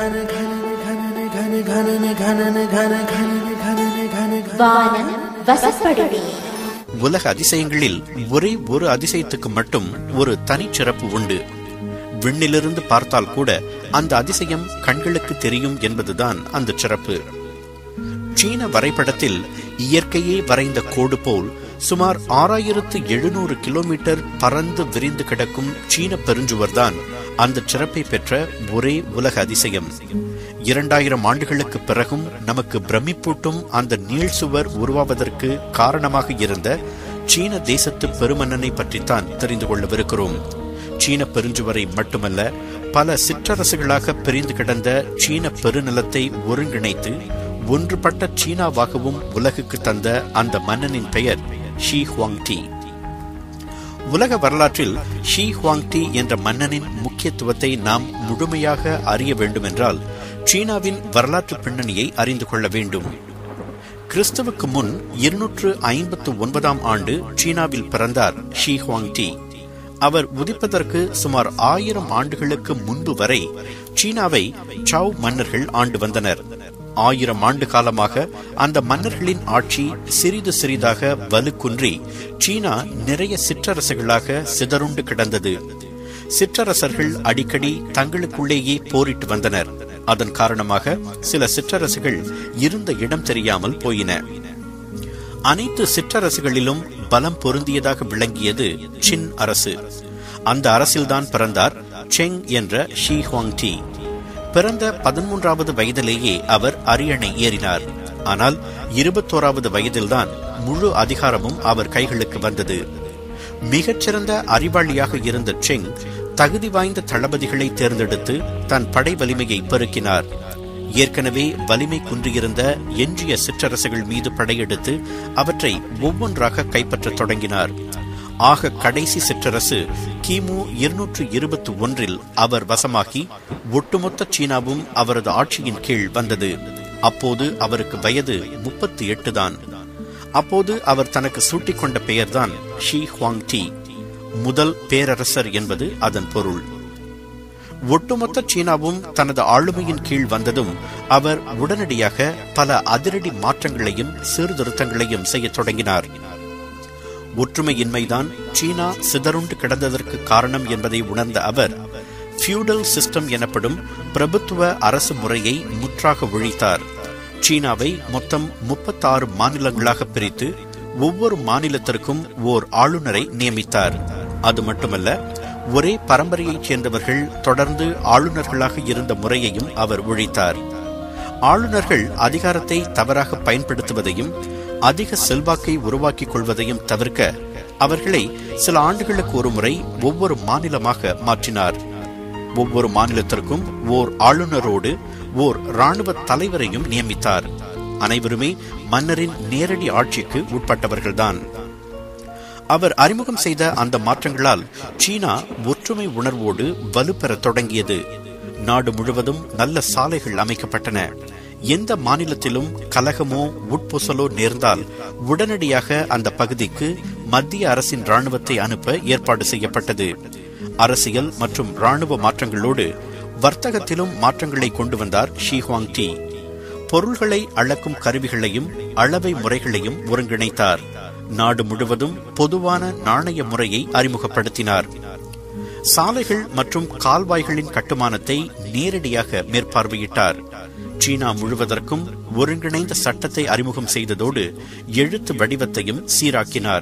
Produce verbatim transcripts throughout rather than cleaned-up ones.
வானம் வசப்படுமே. உலக அதிசயங்களில் ஒரே ஒரு அதிசயத்துக்கு மட்டும் ஒரு தனிச்சிறப்பு உண்டு. விண்ணிலிருந்து பார்த்தால் கூட அந்த அதிசயம் கண்களுக்கு தெரியும் என்பதுதான் அந்த சிறப்பு. சீன வரைபடத்தில் இயற்கையே வரைந்த கோடு போல் சுமார் ஆறாயிரத்து எழுநூறு கிலோமீட்டர் பறந்து விரிந்து கிடக்கும் சீன பெருஞ்சுவர்தான் அந்த சிறப்பை பெற்ற ஒரே உலக அதிசயம். இரண்டாயிரம் ஆண்டுகளுக்கு பிறகும் நமக்கு பிரமிப்பூட்டும் அந்த நீள் சுவர் உருவாவதற்கு காரணமாக இருந்த சீன தேசத்து பெருமன்னனை பற்றித்தான் தெரிந்து கொள்ளவிருக்கிறோம். சீன பெருஞ்சுவரை மட்டுமல்ல, பல சிற்றரசுகளாக பிரிந்து கிடந்த சீன பெருநிலத்தை ஒருங்கிணைத்து ஒன்றுபட்ட சீனாவாகவும் உலகுக்கு தந்த அந்த மன்னனின் பெயர் ஷி ஹுவாங் டி. உலக வரலாற்றில் ஷி ஹுவாங் டி என்ற மன்னனின் முக்கியத்துவத்தை நாம் முழுமையாக அறிய வேண்டுமென்றால் சீனாவின் வரலாற்று பின்னணியை அறிந்து கொள்ள வேண்டும். கிறிஸ்துவுக்கு முன் இருநூற்று ஐம்பத்து ஒன்பதாம் ஆண்டு சீனாவில் பிறந்தார் ஷி ஹுவாங் டி. அவர் உதிப்பதற்கு சுமார் ஆயிரம் ஆண்டுகளுக்கு முன்பு வரை சீனாவை சவ் மன்னர்கள் ஆண்டு வந்தனர். ஆயிரம் ஆண்டு காலமாக அந்த மன்னர்களின் ஆட்சி சிறிது சிறிதாக வலுக்குன்றி சீனா நிறைய சிற்றரசுகளாக சிதறுண்டு கிடந்தது. சிற்றரசர்கள் அடிக்கடி தங்களுக்குள்ளேயே போரிட்டு வந்தனர். அதன் காரணமாக சில சிற்றரசுகள் இருந்த இடம் தெரியாமல் போயின. அனைத்து சிற்றரசுகளிலும் பலம் பொருந்தியதாக விளங்கியது சின் அரசு. அந்த அரசில்தான் பிறந்தார் செங் என்ற ஷி ஹுவாங் டி. பிறந்த பதிமூன்றாவது வயதிலேயே அவர் அரியணை ஏறினார். ஆனால் இருபத்தோராவது வயதில்தான் முழு அதிகாரமும் அவர் கைகளுக்கு வந்தது. மிகச்சிறந்த அறிவாளியாக இருந்த செங் தகுதி வாய்ந்த தளபதிகளை தேர்ந்தெடுத்து தன் படை வலிமையை பெருக்கினார். ஏற்கனவே வலிமை குன்றியிருந்த எஞ்சிய சிற்றரசுகள் மீது படையெடுத்து அவற்றை ஒவ்வொன்றாக கைப்பற்ற தொடங்கினார். ஆக கடைசி சிற்றரசு கிமு இருநூற்று இருபத்தி ஒன்றில் அவர் வசமாகி ஒட்டுமொத்த சீனாவும் அவரது ஆட்சியின் கீழ் வந்தது. அப்போது அவருக்கு வயது முப்பத்தி எட்டு தான். அப்போது அவர் தனக்கு சூட்டிக்கொண்ட பெயர்தான் ஷி ஹுவாங் டி. முதல் பேரரசர் என்பது அதன் பொருள். ஒட்டுமொத்த சீனாவும் தனது ஆளுமையின் கீழ் வந்ததும் அவர் உடனடியாக பல அதிரடி மாற்றங்களையும் சீர்திருத்தங்களையும் செய்ய தொடங்கினார். ஒற்றுமையின்மைதான் சீனா சிதறுண்டு கிடந்ததற்கு காரணம் என்பதை உணர்ந்த அவர் ஃபியூடல் சிஸ்டம் எனப்படும் பிரபுத்துவ அரசு முறையை முற்றாக ஒழித்தார். சீனாவை மொத்தம் முப்பத்தாறு மாநிலங்களாக பிரித்து ஒவ்வொரு மாநிலத்திற்கும் ஓர் ஆளுநரை நியமித்தார். அது மட்டுமல்ல, ஒரே பரம்பரையைச் சேர்ந்தவர்கள் தொடர்ந்து ஆளுநர்களாக இருந்த முறையையும் அவர் ஒழித்தார். ஆளுநர்கள் அதிகாரத்தை தவறாக பயன்படுத்துவதையும் அதிக செல்வாக்கை உருவாக்கிக் கொள்வதையும் தவிர்க்க அவர்களை சில ஆண்டுகளுக்கு ஒரு முறை ஒவ்வொரு மாநிலமாக மாற்றினார். ஒவ்வொரு மாநிலத்திற்கும் ஓர் ஆளுநரோடு ஓர் இராணுவ தலைவரையும் நியமித்தார். அனைவருமே மன்னரின் நேரடி ஆட்சிக்கு உட்பட்டவர்கள்தான். அவர் அறிமுகம் செய்த அந்த மாற்றங்களால் சீனா ஒற்றுமை உணர்வோடு வலுப்பெற தொடங்கியது. நாடு முழுவதும் நல்ல சாலைகள் அமைக்கப்பட்டன. எந்த மாநிலத்திலும் கலகமோ உட்புசலோ நேர்ந்தால் உடனடியாக அந்த பகுதிக்கு மத்திய அரசின் இராணுவத்தை அனுப்ப ஏற்பாடு செய்யப்பட்டது. அரசியல் மற்றும் இராணுவ மாற்றங்களோடு வர்த்தகத்திலும் மாற்றங்களை கொண்டு வந்தார் ஷி ஹுவாங் டி. பொருள்களை அளக்கும் கருவிகளையும் அளவை முறைகளையும் ஒருங்கிணைத்தார். நாடு முழுவதும் பொதுவான நாணய முறையை அறிமுகப்படுத்தினார். சாலைகள் மற்றும் கால்வாய்களின் கட்டுமானத்தை நேரடியாக மேற்பார்வையிட்டார். சீனா முழுவதற்கும் ஒருங்கிணைந்த சட்டத்தை அறிமுகம் செய்ததோடு எழுத்து வடிவத்தையும் சீராக்கினார்.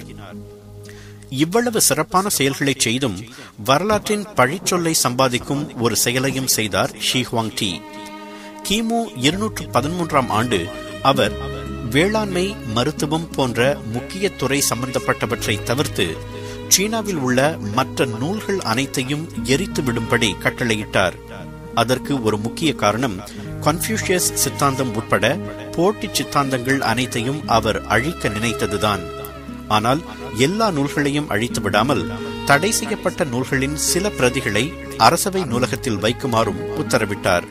இவ்வளவு சிறப்பான செயல்களை செய்தும் வரலாற்றின் பழிச்சொல்லை சம்பாதிக்கும் ஒரு செயலையும் செய்தார் ஷி ஹுவாங் டி. கிமு இருநூற்று பதிமூன்றாம் ஆண்டு அவர் வேளாண்மை, மருத்துவம் போன்ற முக்கிய துறை சம்பந்தப்பட்டவற்றை தவிர்த்து சீனாவில் உள்ள மற்ற நூல்கள் அனைத்தையும் எரித்து விடும்படி கட்டளையிட்டார். அதற்கு ஒரு முக்கிய காரணம் கன்ஃபியூஷியஸ் சித்தாந்தம் உட்பட போட்டி சித்தாந்தங்கள் அனைத்தையும் அவர் அழிக்க நினைத்ததுதான். ஆனால் எல்லா நூல்களையும் அழித்து விடாமல் தடை செய்யப்பட்ட நூல்களின் சில பிரதிகளை அரசவை நூலகத்தில் வைக்குமாறும் உத்தரவிட்டார்.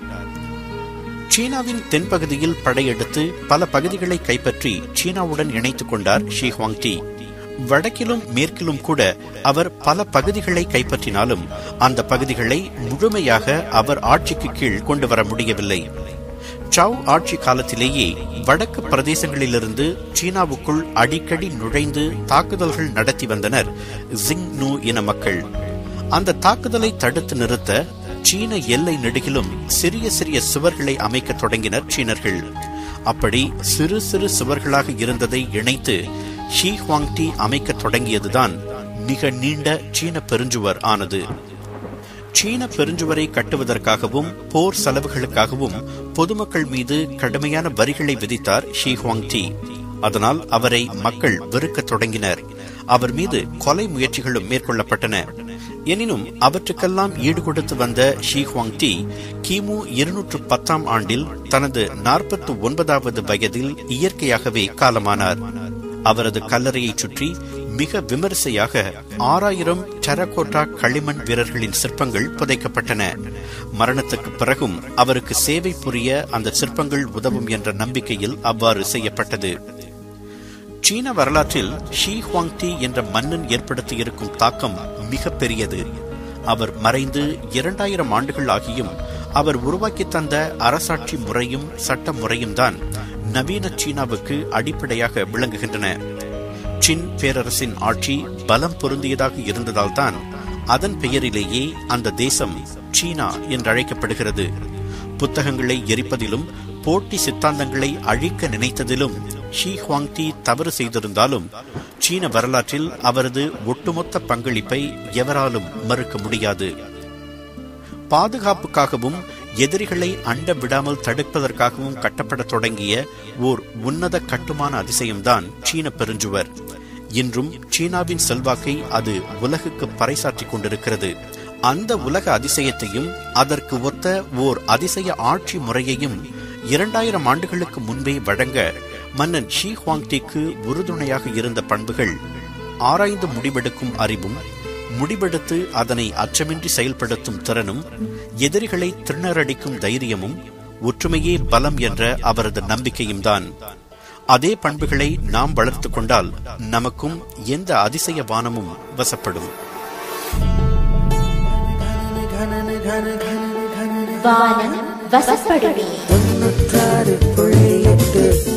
சீனாவின் தென்பகுதியில் படையெடுத்து பல பகுதிகளை கைப்பற்றி சீனாவுடன் இணைத்துக் கொண்டார் ஷி ஹுவாங் டி. வடக்கிலும் மேற்கிலும் கூட அவர் பல பகுதிகளை கைப்பற்றினாலும் அந்த பகுதிகளை முழுமையாக அவர் ஆட்சிக்கு கீழ் கொண்டு வர முடியவில்லை. சவ் ஆட்சி காலத்திலேயே வடக்கு பிரதேசங்களிலிருந்து சீனாவுக்குள் அடிக்கடி நுழைந்து தாக்குதல்கள் நடத்தி வந்தனர் ஜிங் நூ இன மக்கள். அந்த தாக்குதலை தடுத்து நிறுத்த சீன எல்லை நெடுகிலும் சிறிய சிறிய சுவர்களை அமைக்க தொடங்கினர் சீனர்கள். அப்படி சிறு சிறு சுவர்களாக இருந்ததை இணைத்து ஷி ஹுவாங் டி அமைக்க தொடங்கியதுதான் மிக நீண்ட சீன பெருஞ்சுவர் ஆனது. சீன பெருஞ்சுவரை கட்டுவதற்காகவும் போர் செலவுகளுக்காகவும் பொதுமக்கள் மீது கடுமையான வரிகளை விதித்தார் ஷி ஹுவாங் டி. அதனால் அவரை மக்கள் வெறுக்க தொடங்கினர். அவர் மீது கொலை முயற்சிகளும் மேற்கொள்ளப்பட்டன. எனினும் அவற்றுக்கெல்லாம் ஈடுகொடுத்து வந்த ஷி ஹுவாங் டி கிமு இருநூற்று பத்தாம் ஆண்டில் தனது நாற்பத்தி ஒன்பதாவது வயதில் இயற்கையாகவே காலமானார். அவரது கல்லறையை சுற்றி மிக விமரிசையாக ஆறாயிரம் டெரகோட்டா களிமண் வீரர்களின் சிற்பங்கள் புதைக்கப்பட்டன. மரணத்துக்கு பிறகும் அவருக்கு சேவை புரிய அந்த சிற்பங்கள் உதவும் என்ற நம்பிக்கையில் அவ்வாறு செய்யப்பட்டது. சீன வரலாற்றில் ஷி ஹுவாங் டி என்ற மன்னன் ஏற்படுத்தியிருக்கும் தாக்கம் மிக பெரியது. அவர் மறைந்து இரண்டாயிரம் ஆண்டுகள் ஆகியும் அவர் உருவாக்கி தந்த அரசாட்சி முறையும் சட்ட முறையும் தான் நவீன சீனாவுக்கு அடிப்படையாக விளங்குகின்றன. சின் பேரரசின் ஆட்சி பலம் பொருந்தியதாக இருந்ததால் தான் அதன் பெயரிலேயே அந்த தேசம் சீனா என்றழைக்கப்படுகிறது. புத்தகங்களை எரிப்பதிலும் போட்டி சித்தாந்தங்களை அழிக்க நினைத்ததிலும் ஷி ஹுவாங் டி தவறு செய்திருந்தாலும் சீன வரலாற்றில் அவரது ஒட்டுமொத்த பங்களிப்பை எவராலும் மறுக்க முடியாது. பாதுகாப்புக்காகவும் எதிரிகளை அண்ட விடாமல் தடுப்பதற்காகவும் கட்டப்பட தொடங்கிய ஓர் உன்னத கட்டுமான அதிசயம்தான் சீன பெருஞ்சுவர். இன்றும் சீனாவின் செல்வாக்கை அது உலகுக்கு பறைசாற்றிக் கொண்டிருக்கிறது. அந்த உலக அதிசயத்தையும் அதற்கு ஒத்த ஓர் அதிசய ஆட்சி முறையையும் இரண்டாயிரம் ஆண்டுகளுக்கு முன்பே வழங்க மன்னன் ஷி ஹுவாங் டிக்கு உறுதுணையாக இருந்த பண்புகள் ஆராய்ந்து முடிவெடுக்கும் அறிவும், முடிவெடுத்து அதனை அச்சமின்றி செயல்படுத்தும் திறனும், எதிரிகளை திணறடிக்கும் தைரியமும், ஒற்றுமையே பலம் என்ற அவரது நம்பிக்கையும் தான். அதே பண்புகளை நாம் வளர்த்து கொண்டால் நமக்கும் எந்த அதிசய வானமும் வசப்படும். வானம் வசப்படுமே.